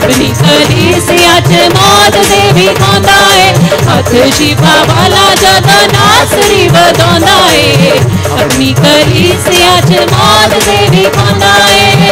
अपनी कलीसिया च मौत दे भी खांदा है हथ शिफा वाला जदों नासरी वधांदा है अपनी कलीसिया च मौत दे भी खांदा है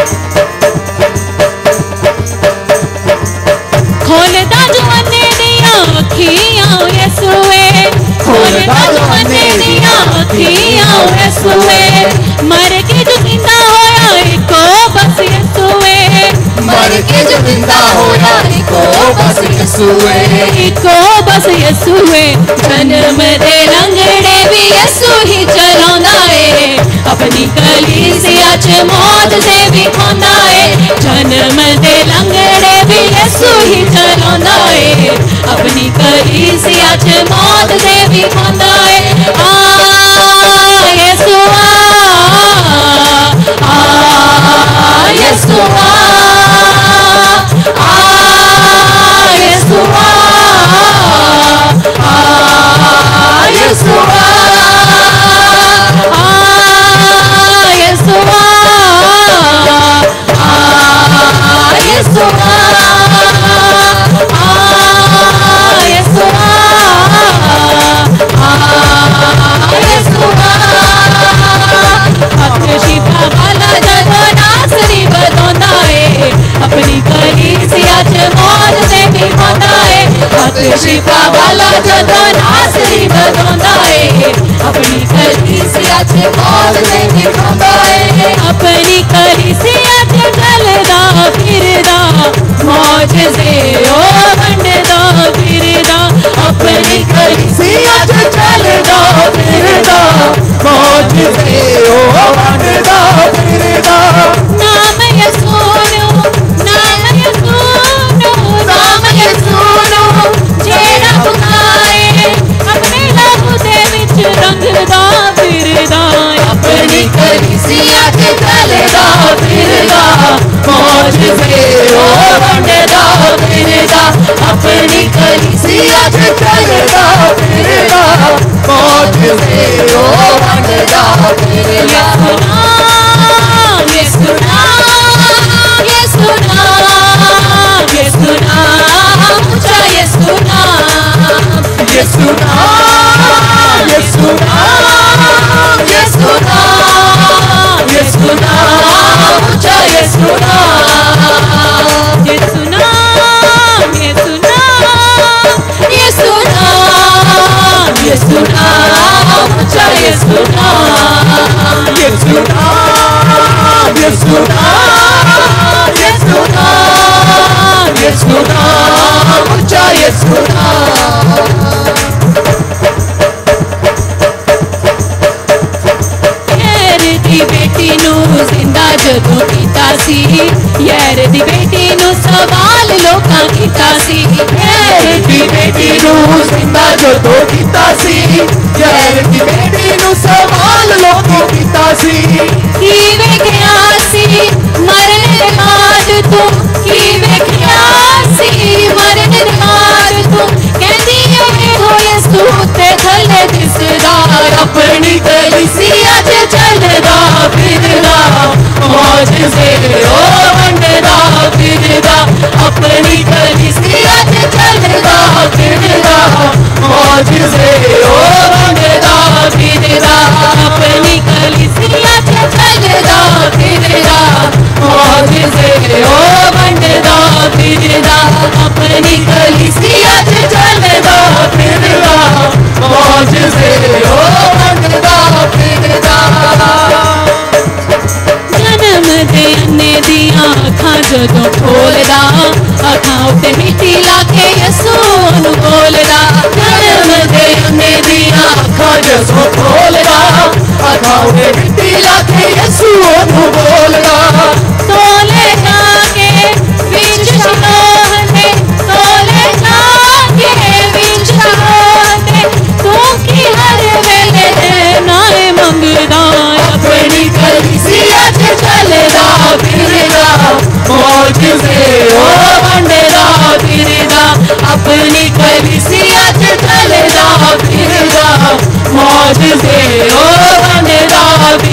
खोलदा जो अन्ने दियां अखियां यसुए खोलदा जो अन्ने दियां अखियां यसुए मर के जो जिंदा होया इको बस यसुए मर के जो जिंदा होया इको बस यसुए इको बस यसुए जन्म दे लंगड़े भी यसु ही चलांदा है अपनी कलीसिया च मौत दे भी खांदा है जन्म दे लंगड़े भी यसु ही चलांदा है अपनी कलीसिया च मौत दे भी खांदा है यसु यसु शिफा वाला जदों नासरी वधांदा है अपनी कलीसिया च मौत दे भी खांदा है अपनी कलीसिया च चलदा फिरदा मौजज़े ओ वंडदा फिरदा अपनी कलीसिया च चलदा फिरदा मौजज़े ओ वंडदा फिरदा नाम यसू नाम यसू नाम यसू जेड़ा पुकारे अपने लहू दे विच रंगदा फिरदा अपनी कलीसिया च चलदा फिरदा मौजज़े ओ वंडदा फिरदा अपनी कलीसिया च चलदा फिरदा मौजज़े ओ वंडदा फिरदा यसु नाम यसु नाम यसु नाम ऊंचा यसु नाम यसु नाम यसु नाम यसु नाम यसु नाम ऊंचा यसु नाम यसु नाम यसु नाम यसु नाम यसु नाम ऊंचा यसु नाम यसु नाम यसु नाम यसु नाम यसु नाम ऊंचा यसु नाम दी बेटी नू जिंदा जदों कीता सी यार दी बेटी नू सवाल लोकां कीता सी यार दी बेटी नू जिंदा जदों कीता सी यार दी बेटी नू सवाल लोकां कीता सी की वेखिया सी मरने दे बाद तू की वेखिया सी मरने दे बाद तू कहंदी ए हो यसू ते थल्ले दिसदा अपनी कलीसिया च चलदा फिरदा मौजज़े ओ वंडदा फिरदा अपनी कलीसिया च चलदा फिरदा मौजज़े ओ वंडदा फिरदा अपनी कलीसिया च चलदा फिरदा मौजज़े ओ वंडदा फिरदा अपनी कलीसिया च चलदा फिरदा मौजज़े ओ वंडदा फिरदा जन्म दे अन्ने दियां अखां जदों खोलदा अखां उत्ते मिट्टी लाके यसू नू बोलदा जन्म दे अन्ने दियां अखां जदों खोलदा अखां उत्ते मिट्टी लाके यसू नू बोलदा तोले जाके विच शलोहने तोले जाके विच शलोहने तू की हर वेले नाए मंगदा अपनी कलीसिया च चलदा फिरदा मौजज़े ओ वंडदा फिरदा अपनी कलीसिया च चलदा फिरदा मौजज़े ओ वंडदा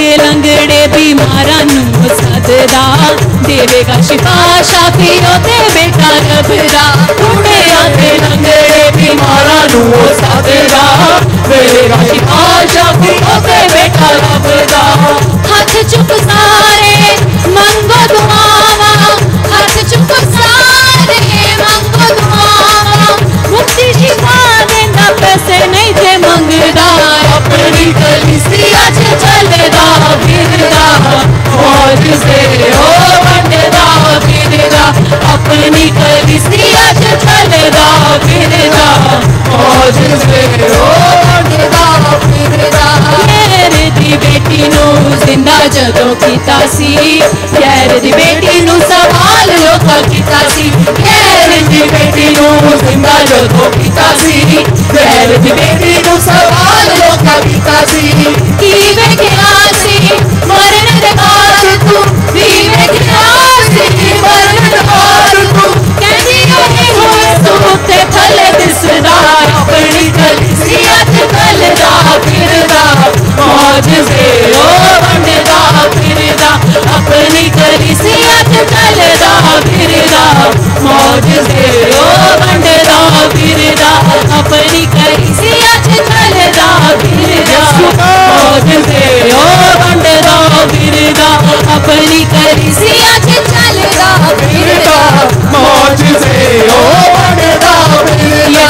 आके लंगड़े बीमारां नूं सददा, देवेगा शिफा शाफियों ते बेटा रबदा। टूटे आके लंगड़े बीमारां नूं सददा, देवेगा शिफा शाफियों ते बेटा रबदा। हाथ चुक सारे मंगो दुआवा, हाथ चुक सारे मंगो दुआवा। मुक्ति शिफा देंदा पैसे नहीं थे मंगदा, अपनी कलीसिया च चलदा फिरदा, मौज से ओ वंडदा फिरदा। अपनी कलीसिया च चलदा फिरदा, मौज से ओ वंडदा फिरदा। गैर दी बेटी नूं जिंदा जदों कीता सी, गैर दी बेटी नूं सवाल लोकां कीता सी। गैर दी बेटी नूं जिंदा जदों कीता सी, गैर दी बेटी नूं सवाल लोकां कीता सी। की वेखिया सी मरण दे बाद तू, की वेखिया सी मरण दे बाद तू। कहंदी ओहे होए तू ते थले दिसदा, अपनी कलीसिया च चलदा फिरदा, मौज से ओ वंडदा फिरदा। अपनी कलीसिया च चलदा फिरदा, मौज से ओ वंडदा फिरदा। अपनी कलीसिया च चलदा फिरदा, मौज से ओ वंडदा फिरदा। अपनी कलीसिया च चलदा फिरदा, मौज से ओ वंडदा फिरदा।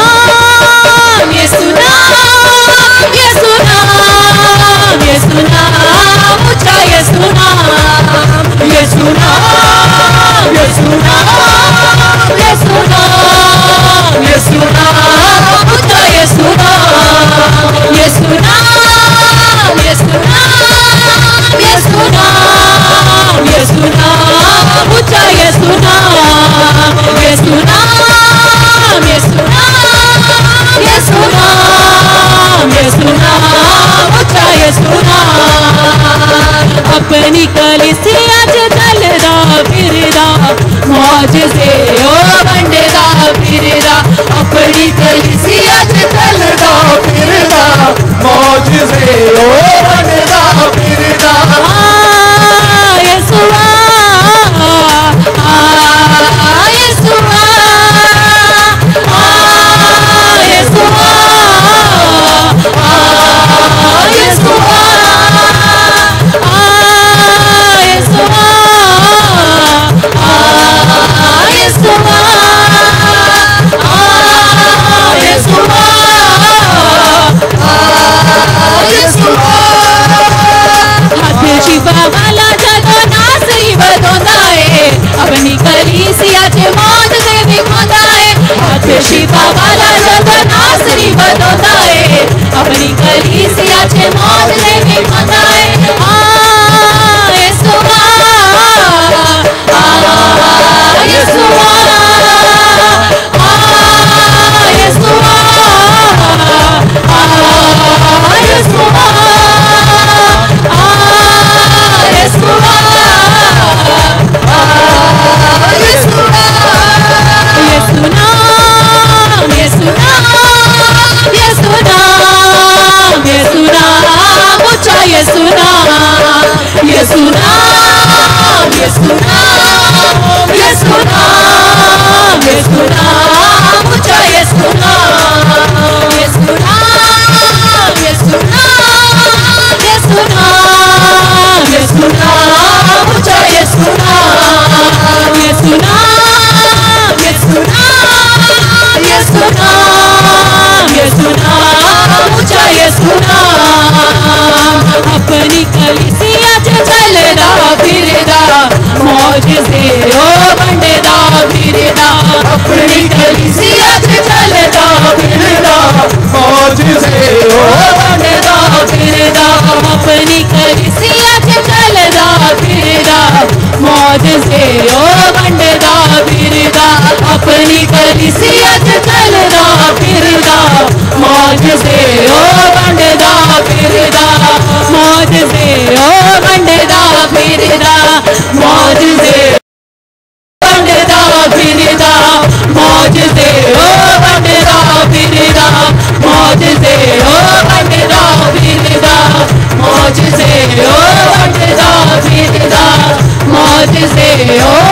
यीशु नाम, यीशु नाम, यीशु नाम, ऊंचा यीशु नाम, यीशु नाम, यीशु नाम, यीशु नाम, यीशु नाम, ऊंचा यीशु नाम, यीशु नाम, यीशु नाम, यीशु नाम, यीशु नाम, ऊंचा यीशु नाम, यीशु नाम, यीशु नाम, यीशु नाम, यीशु नाम, ऊंचा यीशु नाम। अपनी कलीसिया च चलदा फिरदा, मौज से ओ वंडदा फिरदा। अपनी कलीसिया च चलदा फिरदा, मौज से ओ वंडदा फिरदा। यीशुआ यीशुआ यीशुआ यीशुआ शिफा वाला जगह नासरी बदोंदा है, अपनी कलीसिया च मौत दे विखोंदा है। हाथ शिफा वाला जगह नासरी बदोंदा है, अपनी कलीसिया च मौत दे विखोंदा है। यीशुआ यीशुआ यीशुआ अपनी कलीसिया च चलदा फिरदा, मौज से ओ वंडदा फिरदा। अपनी कलीसिया च चलदा फिरदा, मौज से ओ वंडदा फिरदा। अपनी कलीसिया च चलदा फिरदा, मौज से ओ वंडदा फिरदा। अपनी कलीसिया च चलदा फिरदा, मौज से ओ वंडदा फिरदा, मौज से ओ वंडदा फिरदा, मौज से वंडदा फिरदा, मौज से ओ वंडदा फिरदा, मौज से ओ वंडदा फिरदा, मौज से ओ ओ